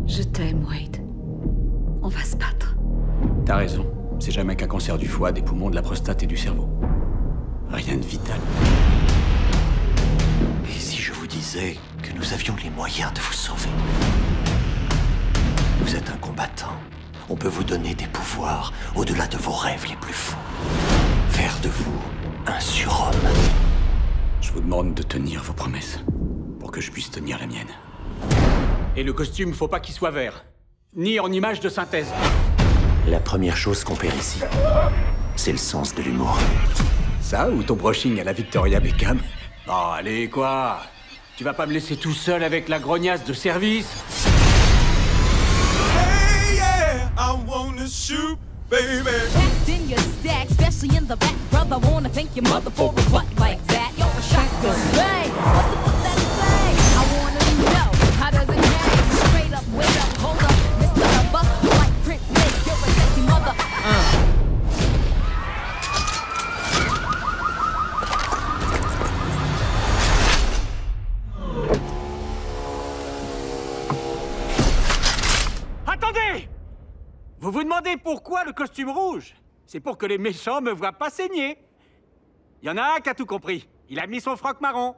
Je t'aime, Wade. On va se battre. T'as raison. C'est jamais qu'un cancer du foie, des poumons, de la prostate et du cerveau. Rien de vital. Et si je vous disais que nous avions les moyens de vous sauver? Vous êtes un combattant. On peut vous donner des pouvoirs au-delà de vos rêves les plus fous. Faire de vous un surhomme. Je vous demande de tenir vos promesses pour que je puisse tenir la mienne. Et le costume, faut pas qu'il soit vert. Ni en image de synthèse. La première chose qu'on perd ici, c'est le sens de l'humour. Ça ou ton brushing à la Victoria Beckham? Oh, allez, quoi? Tu vas pas me laisser tout seul avec la grognasse de service? Hey, yeah, I wanna shoot, baby. Packed in your stack, especially in the back, brother. Wanna thank your mother for a butt like that. You're a shotgun. Hey, what's the fuck that say? I wanna know, how does it hang? Straight up, wait up, hold up, Mr. Buck, like Prince Nick, you're a sexy mother. Attendez! Vous vous demandez pourquoi le costume rouge? C'est pour que les méchants me voient pas saigner. Y en a un qui a tout compris. Il a mis son froc marron.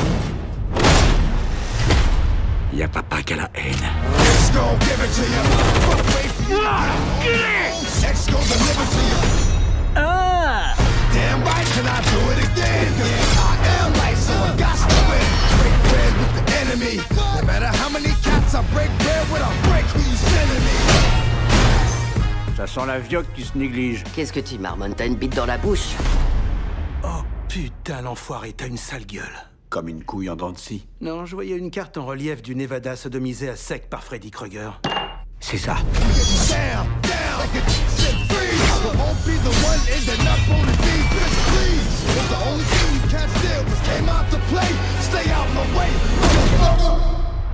Y a papa qui a la haine. X gon' give it to you. Fuck wait for you. X gon' deliver to you. Ah! Damn right, can I do it again? Yeah, I am right, so I got to win. Break bread with the enemy. No matter how many cats I break bread with, I break who you sending me. Ça sent la vioque qui se néglige. Qu'est-ce que tu marmonnes? T'as une bite dans la bouche? Oh putain, l'enfoiré, t'as une sale gueule. Comme une couille en dents de scie. Non, je voyais une carte en relief du Nevada sodomisé à sec par Freddy Krueger. C'est ça. Down, down, like a shit freeze. I won't be the one ending up on the deep bitch, please. If the only thing you can't steal was came out to play, stay out my way, motherfucker.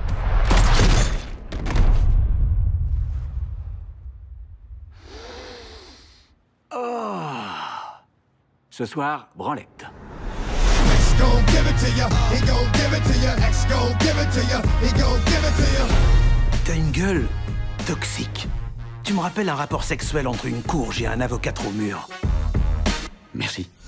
Ce soir, branlette. X gon' give it to ya, he gon' give it to ya. X gon' give it to ya, he gon' give it to ya. T'as une gueule toxique. Tu me rappelles un rapport sexuel entre une courge et un avocat trop mûr. Merci.